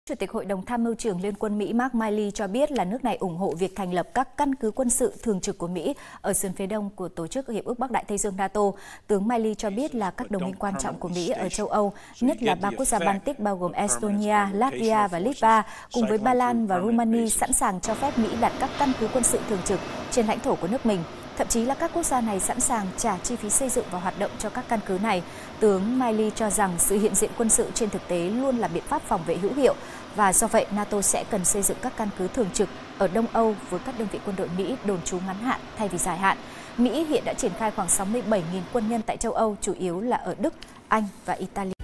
Chủ tịch Hội đồng Tham mưu trưởng Liên quân Mỹ Mark Milley cho biết là nước này ủng hộ việc thành lập các căn cứ quân sự thường trực của Mỹ ở sườn phía đông của Tổ chức Hiệp ước Bắc Đại Tây Dương NATO. Tướng Milley cho biết là các đồng minh quan trọng của Mỹ ở châu Âu, nhất là ba quốc gia Baltic bao gồm Estonia, Latvia và Litva, cùng với Ba Lan và Rumani sẵn sàng cho phép Mỹ đặt các căn cứ quân sự thường trực trên lãnh thổ của nước mình. Thậm chí là các quốc gia này sẵn sàng trả chi phí xây dựng và hoạt động cho các căn cứ này. Tướng Milley cho rằng sự hiện diện quân sự trên thực tế luôn là biện pháp phòng vệ hữu hiệu và do vậy NATO sẽ cần xây dựng các căn cứ thường trực ở Đông Âu với các đơn vị quân đội Mỹ đồn trú ngắn hạn thay vì dài hạn. Mỹ hiện đã triển khai khoảng 67.000 quân nhân tại châu Âu, chủ yếu là ở Đức, Anh và Italy.